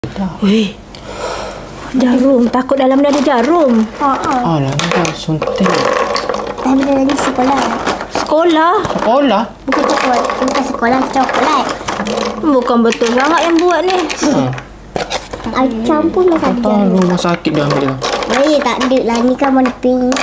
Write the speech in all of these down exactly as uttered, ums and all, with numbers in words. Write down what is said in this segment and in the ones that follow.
Weh, jarum. Takut dalam dia ada jarum. Haa. Alah, dah suntik. Tapi dia lagi sekolah. Sekolah? Sekolah? Bukan coklat. Bukan sekolah, coklat. Bukan betul sangat yang buat ni. Ha. Macam pun masih ada Ah, jarum. rumah sakit dia ambil. Eh, tak ada lah. Ni kan warna pink.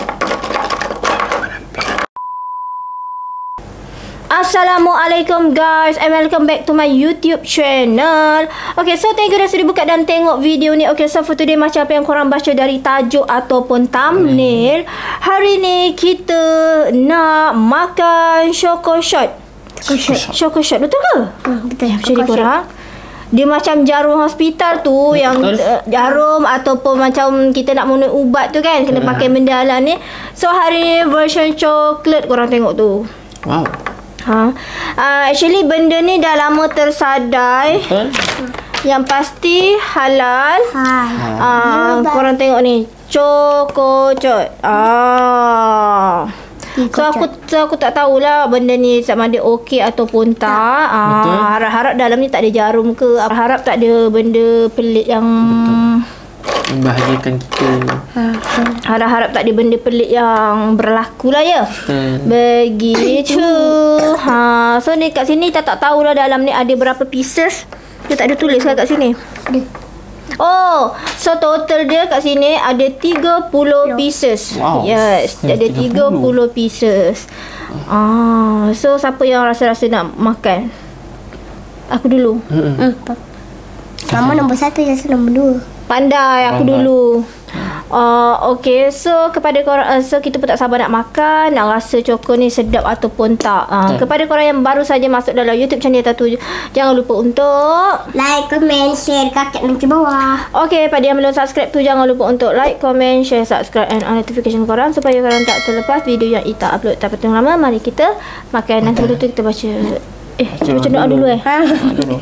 Assalamualaikum guys, and welcome back to my YouTube channel. Okay, so thank you dah sudah buka dan tengok video ni. Okay, so for today, macam apa yang korang baca dari tajuk ataupun thumbnail, hari ni kita nak makan Choco Shot. Choco Shot, betul ke? Hmm, betul. Macam ni korang. Dia macam jarum hospital tu, yang uh, jarum ataupun macam kita nak minum ubat tu kan, kena pakai benda lah ni. So hari ni version coklat korang tengok tu. Wow. Ha. Uh, actually benda ni dah lama tersadai. Betul? Yang pasti halal. Hai. Ah, uh, korang tengok ni, Choco Shot. Ah. So aku so aku tak tahulah benda ni sama ada okey ataupun tak. Ah, Betul. harap-harap dalam ni tak ada jarum ke. Harap tak ada benda pelik yang Membahagiakan kita. harap-harap tak ada benda pelik yang berlaku lah ya. Betul. Begitu. Ha, so ni kat sini kita tak tahulah dalam ni ada berapa pieces. Dia tak ada tulis kan kat sini. Oh, so total dia kat sini ada tiga puluh pieces. Wow. Yes, Hmm, ada tiga puluh pieces. Ah, so siapa yang rasa-rasa nak makan? Aku dulu. Hmm. Hmm. Mama nombor satu, Yasa nombor dua. Pandai aku Pandai. dulu. Uh, okay, so kepada korang, uh, so kita pun tak sabar nak makan, nak rasa Choco ni sedap ataupun tak. Uh, Hmm. kepada korang yang baru saja masuk dalam YouTube channel Tatu, jangan lupa untuk Like, comment, share kat nanti bawah. okay, pada yang belum subscribe tu, jangan lupa untuk like, comment, share, subscribe and on notification korang supaya korang tak terlepas video yang Ita upload. Tak perlu lama, mari kita makan. Nanti dulu tu kita baca. Eh, kita baca doa dulu eh. Dulu.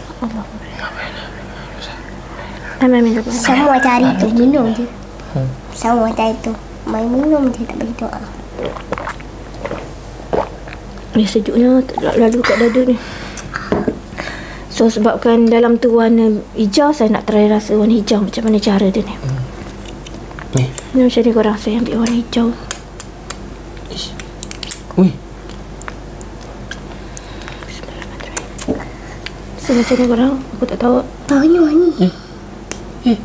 Amin, amin. amin. Semua cari tu minum je. Hmm. Semua cari tu main minum je, tak bagi doa. Ni sejuknya lalu kat dada ni. So sebabkan dalam tu warna hijau, saya nak try rasa warna hijau macam mana cara dia ni. Ni. Ni macam ni korang, saya ambil warna hijau. Ish. Ui. So macam ni korang, aku tak tahu. Baunya wangi. Eh. Eh.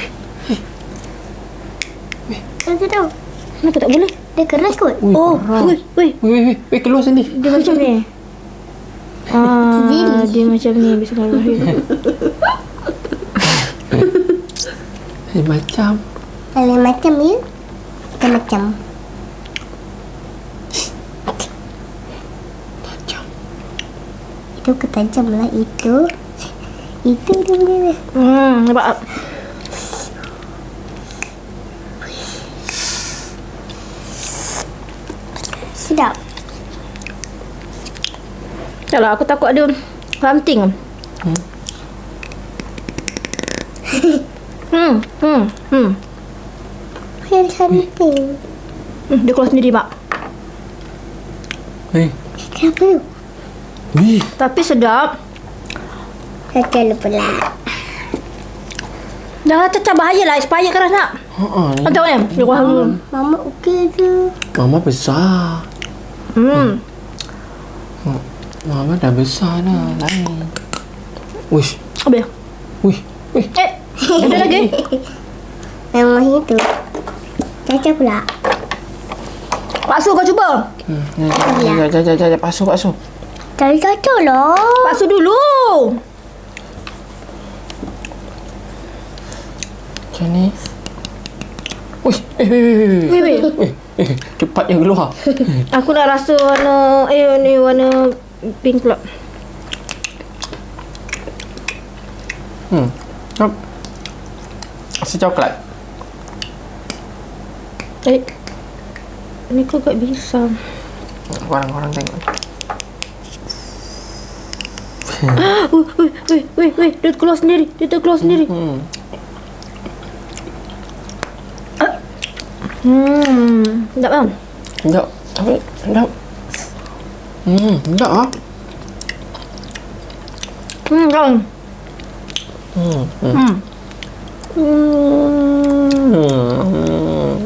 Aku tahu. Kenapa tak boleh? Dia keras kot. Ui, Oh, parah. weh, weh. Weh, weh, weh, keluar sini. Dia macam ni. Ah, dia macam ni. Bismillahirrahmanirrahim. Eh, macam. Kalau macam ya, kita macam. Macam. Itu ketajam lah itu. Itu dia punya. Hmm, nampak. Sedap. Taklah, aku takut ada something. Hmm. Hmm, hmm, hmm. Ada something. Hmm, dia keluar sendiri, Mak. Eh. Kenapa tu? Weh. Tapi sedap. Kacau pula. Dah cacah bahaya lah. Expired keras nak. Ha-ha. Kau tahu kan? Dia keluar dulu. Mama okey je. Mama besar. Hmm. Mama dah besar dah. Lain. Wish. Habis. Wih. Wih. Eh, ada lagi? Memang itu. Kacau pula. Paksu kau cuba. Hmm. Jap, jap, jap, jap, jap. Pasuh, pasuh. Cari kacau lah. Paksu dulu. Macam ni. Wih. Eh, weh, weh, weh, weh. Weh, weh. Weh. Eh, cepat yang keluar. Aku nak rasa warna, eh ni warna pink pula. Hmm. Jom. Rasa coklat. Eh. Ni kau agak bisa. Korang-korang tengok. Weh, weh, weh, weh, weh. Dia keluar sendiri. Dia terkeluar sendiri. Hmm. Hmm. Sedap kan? Sedap. Tapi sedap. Hmm, sedap ah. Hmm, kan? Hmm. Hmm. Hmm. Hmm.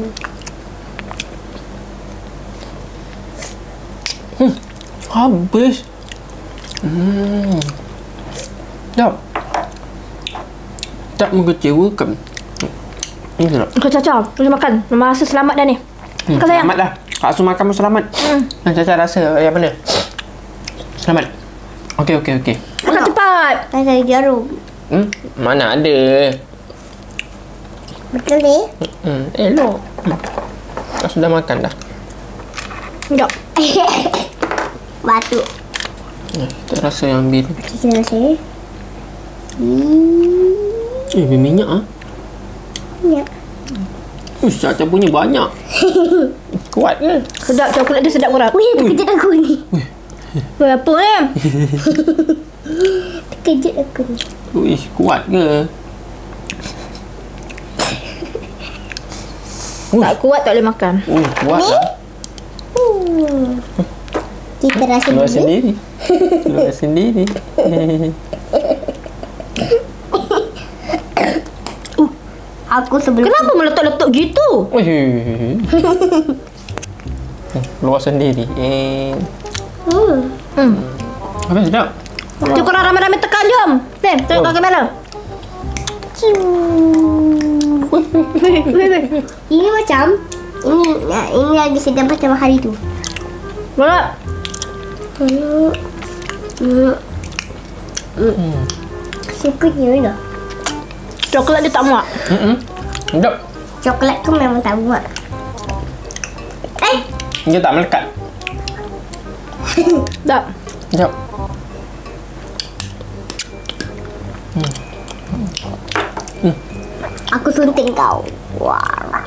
Hmm. Habis. Hmm. Tak. Tak mengecewakan. Ini sedap. Kau Caca, boleh makan. Mama rasa selamat dah ni. Hmm, Kau sayang. selamat dah. Kak Su makan pun selamat. Hmm. Dan Caca rasa yang mana? Selamat. Okey, okey, okey. Makan cepat. Rasa jarum. Hmm? Mana ada. Betul ni? Hmm, elok. Hmm. Kak sudah makan dah. Sekejap. Batuk. Hmm, kita rasa yang biru. Kita rasa. Hmm. Eh, berminyak ah. Ya. Ush, Caca punya banyak. Kuat ke? Sedap, coklat dia sedap korang. Wih, terkejut aku ni. Weh, apa ni? Terkejut aku ni. Uish, kuat ke? Tak kuat tak boleh makan. Uh, kuat lah. Hmm. Kita rasa Keluar dulu. sendiri. Keluar sendiri. Aku sebelum Kenapa meletup-letup gitu? Wih. Keluar sendiri. Eh. Hmm. Hmm. Apa sedap? Nanti korang ramai-ramai tekan jom. Nen, tengok kat kamera. Weh, weh, weh. Ini macam ini nah, ini lagi sedap macam hari tu. Boleh. Hmm. Hmm. Hmm. Sukanya dah. Coklat dia tak muak. Hmm. Sedap. Coklat tu memang tak buat. Eh, Dia tak melekat. Tak. Sedap. aku suntik kau. Wah.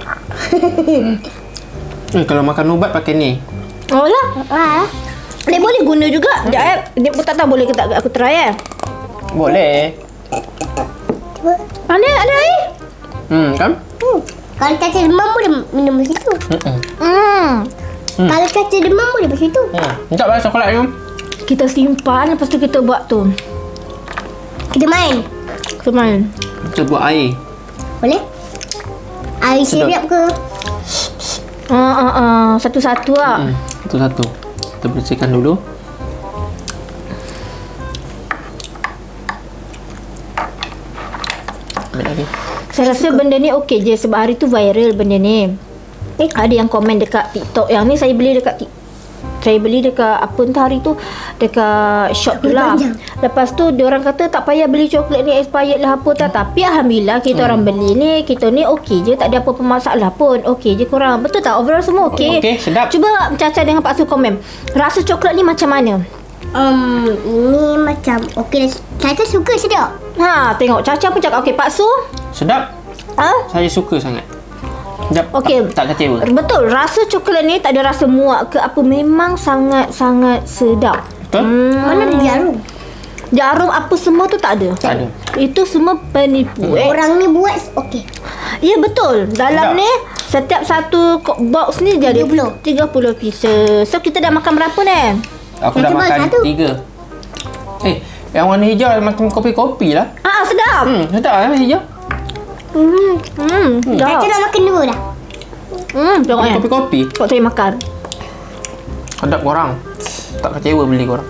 Eh, kalau makan ubat pakai ni. Oh lah. Wah. Dia boleh guna juga. Sekejap eh. Dia pun tak tahu boleh ke tak. Aku try eh. Boleh. Cuba. Mana ada air? Hmm, kan? Hmm. Kalau Caca demam boleh minum di situ. Hmm. Hmm. Hmm. Kalau Caca demam boleh di situ. Hmm. Sedap lah coklat ni. Kita simpan. Lepas tu kita buat tu. Kita main. Kita main. Kita buat air. Boleh? Air Sedap. sirup ke? Ah, ah, ah. Satu-satu lah. Hmm. Satu-satu. Kita bersihkan dulu. Ambil lagi. Saya rasa benda ni okey je. Sebab hari tu viral benda ni. Eh, ada yang komen dekat TikTok. Yang ni saya beli dekat TikTok. Saya beli dekat apa entah hari tu dekat shop tu lah. Panjang. Lepas tu diorang kata tak payah beli coklat ni expired lah apa tak. Tapi alhamdulillah kita hmm. orang beli ni, kita ni okey je, tak ada apa-apa masalah pun. Okey je korang. Betul tak? Overall semua okey. Okey, sedap. Cuba Caca dengan Pak Su komen. Rasa coklat ni macam mana? Um, ini macam okey. Caca suka sedap. Ha, tengok Caca pun cakap okey. Pak Su? Sedap. Ha? Saya suka sangat. Sedap. Okey. Tak, tak kecewa. Betul. Rasa coklat ni tak ada rasa muak ke apa. Memang sangat-sangat sedap. Betul? Hmm. Mana ada jarum? Jarum apa semua tu tak ada. Tak ada. Itu semua penipu. Eh. Orang ni buat okey. Ya betul. Dalam Sedap. ni setiap satu ko- box ni jadi tiga puluh. tiga puluh pieces. So kita dah makan berapa ni? Aku dah Cuba makan satu. tiga. Eh, yang warna hijau macam kopi-kopi lah. Ah sedap. Hmm, sedap lah hijau. Hmm. Hmm, Caca sedap. dah makan dua dah. Hmm, tengok ni. Kopi-kopi. Kau saya makan. Sedap korang. Tak kecewa beli korang.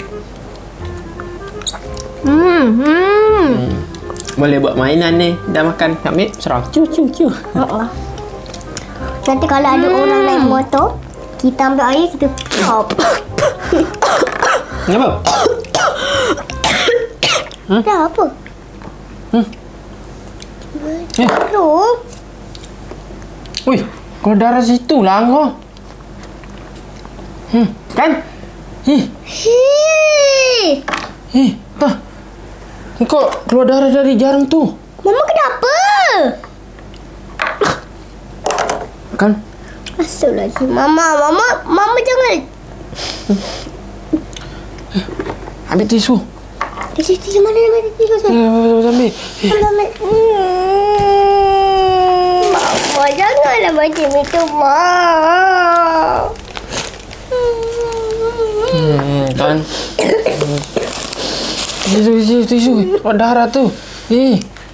Hmm, hmm. Hmm. Boleh buat mainan ni. Dah makan. Nak ambil? Serang. Ciu, ciu, ciu. Oh. Nanti kalau ada Hmm. orang naik motor, kita ambil air, kita pop. Kenapa? Dah apa? Hmm. Eh, Lu. wih. Kau darah situ lah kau. Hmm, kan? Hih, Hei. hih, tak. Kau keluar darah dari jarum tu. Mama kenapa? Kan? Astagfirullahaladzim. Mama, mama, mama jangan. Ambil tisu. Tisu, tisu mana mana tisu tu? Eh, ambil. Mama. Hmm. Mama janganlah macam itu, Ma. Hmm, kan? Tisu, tisu, tisu. Keluar darah tu. Eh,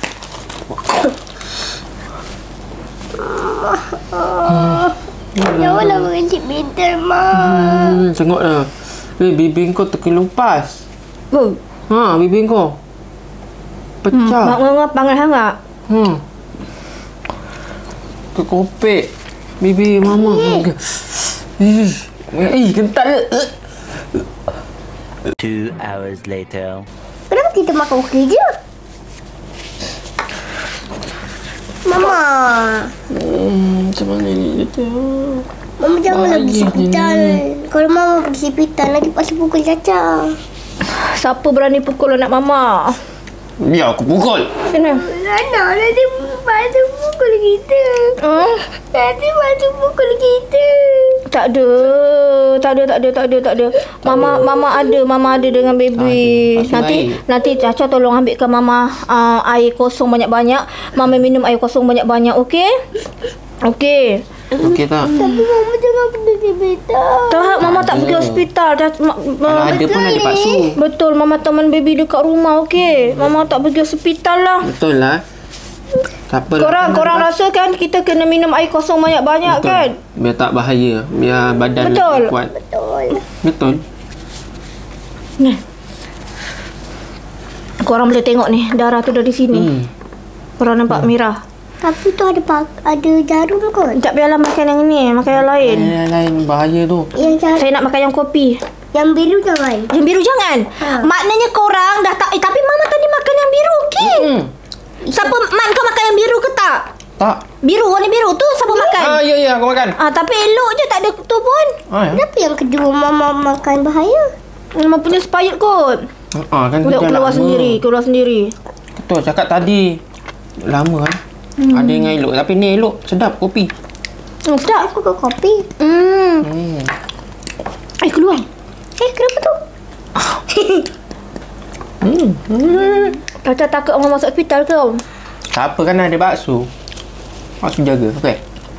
Janganlah berhenti pintar, Mak. Hmm, tengoklah. Eh, bibir kau terkelupas. Oh. Ha, bibir kau. Hmm, Pecah. mak ngap panggil sangat. Hmm. Kekopek. Bibir mama. Eh, eh kental. Two hours later. Kenapa kita makan okey je? Mama. Hmm, macam mana ni kita? Mama janganlah Baik pergi hospital. ni. Kalau Mama pergi hospital, nanti pasal pukul Caca. Siapa berani pukul anak mama? Biar aku pukul. Sini. Nana, nanti pasal pukul kita. Hmm? Nanti pasal pukul kita. Tak ada. Tak ada, tak ada, tak ada, tak ada. Mama mama ada, mama ada dengan baby. Ada. Nanti Baik. nanti Caca tolong ambilkan mama uh, air kosong banyak-banyak. Mama minum air kosong banyak-banyak, okey? Okey. Okey tak? Tapi Mama jangan pergi hospital. Tak, mama tak Ada. pergi hospital. Dah, ma, ma, Kalau ada pun ada paksu. betul, mama teman baby dekat rumah, okey? Mama tak pergi hospital lah. Betul lah. Tak apa. Korang korang rasa kan kita kena minum air kosong banyak-banyak Betul. kan? Biar tak bahaya. Biar badan Betul. lebih kuat. Betul. Betul. Ni. Korang boleh tengok ni, darah tu dari sini. Hmm. Korang nampak merah. Tapi tu ada pak- ada jarum kot. Tak payahlah makan yang ni, makan yang lain. Lain lain bahaya tu. Yang jarum, Saya nak makan yang kopi. yang biru jangan. Yang biru jangan. Ha. Maknanya korang dah tak, eh, tapi mama tadi makan yang biru, okey? Hmm. Siapa mak kau makan yang biru ke tak? Tak. Biru, warna biru tu siapa makan? Ah, ya ya aku makan. Ah, tapi elok je, tak ada tu pun. Ah, ya. Kenapa yang kedua Mama makan bahaya? Mama punya expired kot. Ah, kan Keluar, kita keluar lama. sendiri, keluar sendiri. Betul, cakap tadi. Lama kan? Hmm. Ada yang elok. Tapi ni elok. Sedap kopi. Hmm, sedap. Aku ke kopi. Hmm. Hmm. Eh, keluar. Eh, kenapa tu? Hmm. hmm. Kata takut orang masuk hospital ke? Tak apa kan ada bakso. Bakso jaga. Okey.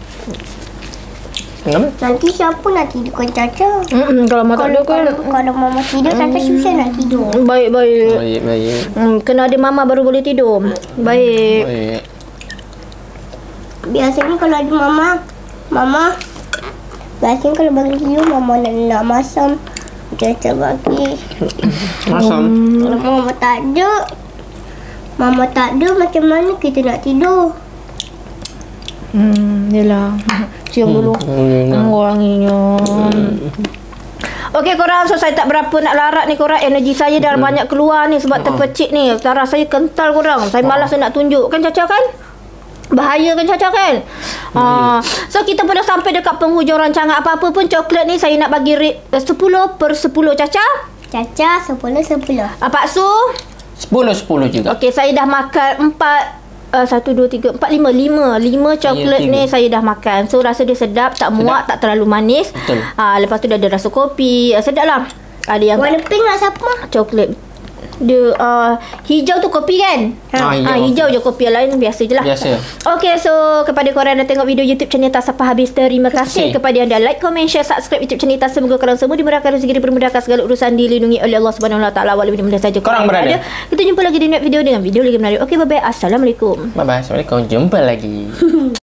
Hmm. Nanti siapa nak tidurkan Caca? Hmm, kalau mak tak ada Kalau, kan. kalau, kalau Mama tidur, Caca susah nak tidur. Baik, baik. Baik, baik. Hmm, kena ada mama baru boleh tidur. Baik. Baik. Biasanya kalau ada Mama, Mama, biasanya kalau bagi tidur, Mama nak, nak masam. Caca bagi. Masam. Kalau Mama tak ada, Mama tak ada, macam mana kita nak tidur? Hmm, yelah. Cium dulu. Hmm. Wanginya. Okey korang, so saya tak berapa nak larat ni korang. Energi saya dah Betul. banyak keluar ni sebab terpecik ni. Darah saya kental korang. Saya malas nak tunjuk. Kan Caca kan? Bahaya kan Caca kan? Uh, so kita pun dah sampai dekat penghujung rancangan. Apa-apa pun coklat ni saya nak bagi rate sepuluh per sepuluh. Caca? Caca sepuluh sepuluh. Uh, Pak Su? Sepuluh sepuluh juga. Okey, saya dah makan empat. Uh, satu, dua, tiga, empat, lima. Lima. Lima coklat Ya, ni tiga. saya dah makan. So, rasa dia sedap. Tak muak, tak terlalu manis. Betul. Uh, lepas tu dah ada rasa kopi. Uh, sedap lah. Ada yang Warna pink nak siapa? coklat. Dia uh, hijau tu kopi kan? Ah, hijau Ah, hijau je kopi. Yang lain biasa je lah. Biasa. Okey, so kepada korang yang tengok video YouTube channel Tak Sampai Habis, terima kasih Terima kasih. kepada anda. Like, comment, share, subscribe YouTube channel Tak. Semoga korang semua dimurahkan rezeki, dipermudahkan segala urusan, dilindungi oleh Allah Subhanahu Wa Taala walaupun mana saja Korang berada. Kita jumpa lagi di next video dengan video lagi menarik. Okey, bye bye. Assalamualaikum. Bye bye. Assalamualaikum. Jumpa lagi.